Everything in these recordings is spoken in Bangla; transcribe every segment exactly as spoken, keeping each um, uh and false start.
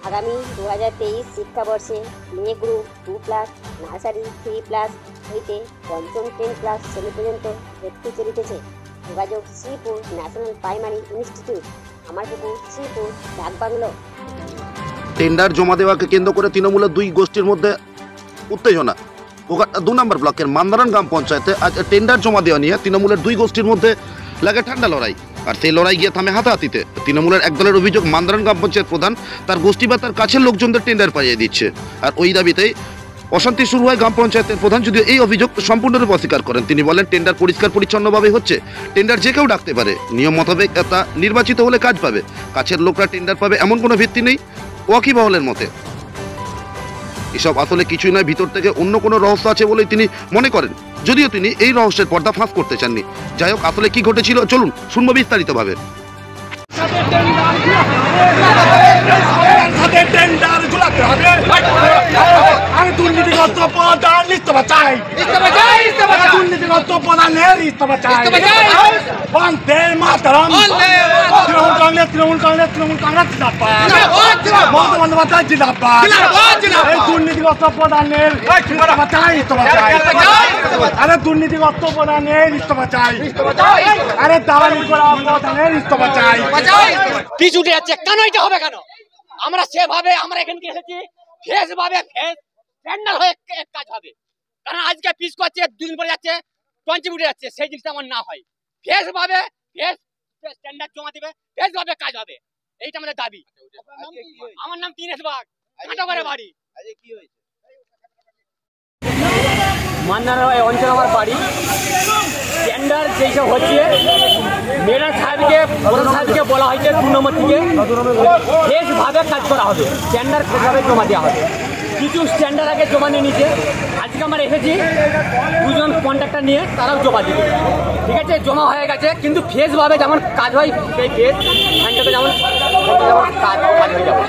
আগামী দু হাজার তেইশ শিক্ষাবর্ষে play group two plus nursery three plus হইতে পঞ্চম টেন ক্লাস শ্রেণী পর্যন্ত ভর্তি চলিতেছে। যোগাযোগ Sreepur national primary institute, Amarpukur, Sreepur, Dakbungalow. Tender জমা দেওয়াকে কেন্দ্র করে তৃণমূলের দুই গোষ্ঠীর মধ্যে উত্তেজনা। দু নম্বর ব্লকের মান্দারান গ্রাম পঞ্চায়েতে আজ টেন্ডার জমা দেওয়া নিয়ে তৃণমূলের দুই গোষ্ঠীর মধ্যে লাগে ঠান্ডা লড়াই, আর সেই লড়াই গিয়ে থামে হাতাহাতিতে। তৃণমূলের একদলের অভিযোগ মান্দারান গ্রাম পঞ্চায়েত প্রধান তার গোষ্ঠী বা তার কাছের লোকজনদের টেন্ডার পাইয়ে দিচ্ছে, আর ওই দাবিতেই অশান্তি শুরু হয় গ্রাম পঞ্চায়েতের প্রধান। যদিও এই অভিযোগ সম্পূর্ণরূপে অস্বীকার করেন। তিনি বলেন টেন্ডার পরিষ্কার পরিচ্ছন্নভাবে হচ্ছে, টেন্ডার যে কেউ ডাকতে পারে, নিয়ম মোতাবেক তা নির্বাচিত হলে কাজ পাবে, কাছের লোকরা টেন্ডার পাবে এমন কোনো ভিত্তি নেই ওয়াকিবহলের মতে। এসব আসলে কিছুই নয়, ভিতর থেকে অন্য কোনো রহস্য আছে বলেই তিনি মনে করেন, যদিও তিনি এই রহস্যের পর্দা ফাঁস করতে চাননি। যাই হোক, আসলে কি ঘটেছিল চলুন শুনবো বিস্তারিতভাবে। দুর্নীতিগ্রস্ত প্রধান ইস্তফা চাই, দুর্নীতিগ্রস্ত প্রধানের ইস্তফা চাই, বন্দে মাতরম। তৃণমূল কংগ্রেস তৃণমূল কংগ্রেস তৃণমূল কংগ্রেস জিন্দাবাদ, মমতা বন্দ্যোপাধ্যায় জিন্দাবাদ। এই দুর্নীতিগ্রস্ত প্রধানের ইস্তফা চাই, ইস্তফা চাই। আরে দুর্নীতিগ্রস্ত প্রধানের ইস্তফা চাই, আরে দালালি করা প্রধানের ইস্তফা চাই। পিছ উঠে যাচ্ছে কেন? এটা হবে কেন? আমরা সেভাবে আমরা এখানে এসেছি ফেস ভাবে ফেস প্যান্ডাল হয়ে কাজ হবে, কারণ আজকে পিস করছে, দুদিন পরে যাচ্ছে টোয়েন্টি উঠে যাচ্ছে, সেই জিনিসটা আমার না হয়। ফেস ভাবে ফেস স্ট্যান্ডার্ড জমা দিবে, ফেস ভাবে কাজ হবে, এইটা আমাদের দাবি। আমার নাম দিনেশ বাগ, কাঁটাবাড়ি বাড়ি। মান্নার অঞ্চল আমার বাড়ি। টেন্ডার যেসব হচ্ছে মেয়র সাহেবকে প্রধান সাহেবকে বলা হয়েছে দু নম্বর থেকে ফেসভাবে কাজ করা হবে, টেন্ডার ফেসভাবে জমা দেওয়া হবে। কিছু স্ট্যান্ডার আগে জমা নিয়ে নিচ্ছে, আজকে আমরা এসেছি দুজন কন্ট্রাক্টর নিয়ে, তারাও জমা দিবে। ঠিক আছে, জমা হয়ে গেছে, কিন্তু ফেসভাবে যেমন কাজ হয় সেই ফেস হ্যান্ডটাতে যেমন কাজ হয়ে যাবে।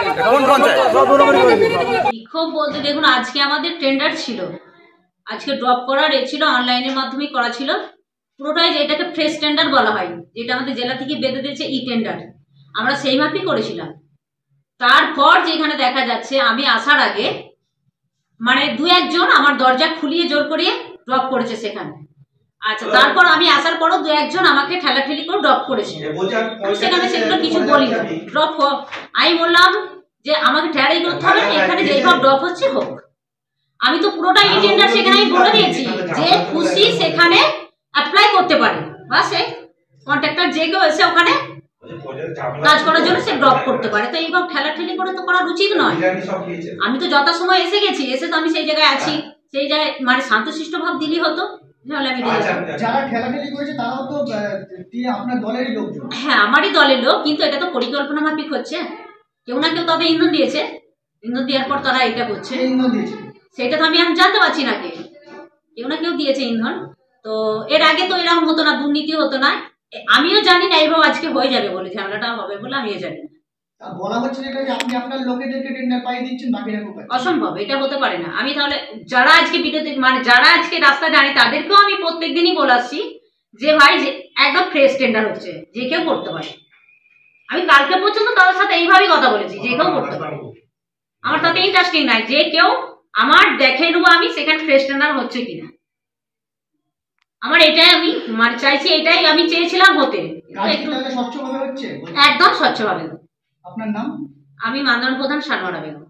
বিক্ষোভ বলতে দেখুন, আজকে আমাদের টেন্ডার ছিল, আজকে ড্রপ করার এ ছিল, অনলাইনের মাধ্যমে করা ছিল পুরোটাই, যেটাকে ফ্রেশ টেন্ডার বলা হয়, যেটা আমাদের জেলা থেকে বেঁধে দিয়েছে ই টেন্ডার, আমরা সেই মাপই করেছিলাম। তারপর যেখানে দেখা যাচ্ছে আমি আসার আগে মানে দু একজন আমার দরজা খুলিয়ে জোর করিয়ে ড্রপ করেছে সেখানে। আচ্ছা, তারপর আমি আসার পরও দু একজন আমাকে ঠেলাঠেলি করে ড্রপ করেছে, আমি সেখানে সেগুলো কিছু বলি না। ড্রপ আমি বললাম যে আমাকে ঠেলাঠেলি করতে হবে, এখানে যেভাবে ড্রপ হচ্ছে হোক। আমি তো পুরোটা ই টেন্ডার সেখানে আমি বলে দিয়েছি, যে খুশি সেখানে অ্যাপ্লাই করতে পারে, বা সে কন্ট্রাক্টর যে কেউ এসে ওখানে কাজ করার জন্য সে ড্রপ করতে পারে। তো এইভাবে ঠেলাঠেলি করে তো করা উচিত নয়। আমি তো যথাসময় এসে গেছি, এসে তো আমি সেই জায়গায় আছি, সেই জায়গায় মানে শান্তশিষ্ট ভাব দিলেই হতো। হ্যাঁ, আমারই দলের লোক, কিন্তু এটা তো পরিকল্পনা মাফিক হচ্ছে। কেউ না কেউ তবে ইন্ধন দিয়েছে, ইন্ধন দেওয়ার পর তারা এটা করছে, সেটা তো আমি এখন জানতে পারছি না, কে কেউ না কেউ দিয়েছে ইন্ধন। তো এর আগে তো এরকম হতো না, দুর্নীতি হতো না। আমিও জানি না এইভাবে আজকে হয়ে যাবে বলে, ঝামেলাটা হবে বলে আমিও জানি না। অসম্ভব, এটা হতে পারে না। আমি তাহলে যারা আজকে বিদ্যুৎ মানে যারা আজকে রাস্তা জানে তাদেরকেও আমি প্রত্যেক দিনই বলে আসছি যে ভাই একদম ফ্রেশ টেন্ডার হচ্ছে, যে কেউ করতে পারে। আমি কালকে পর্যন্ত তাদের সাথে এইভাবেই কথা বলেছি, যে কেউ করতে পারে। আমার তাতে ইন্টারেস্টিং নাই, যে কেউ আমার দেখে নেবো আমি সেখানে ফ্রেশ টেন্ডার হচ্ছে কিনা। আমার এটাই আমি মানে চাইছি, এটাই আমি চেয়েছিলাম হতে, একদম স্বচ্ছভাবে। আপনার নাম? আমি মান্দারান প্রধান সানোয়ারা বেগম।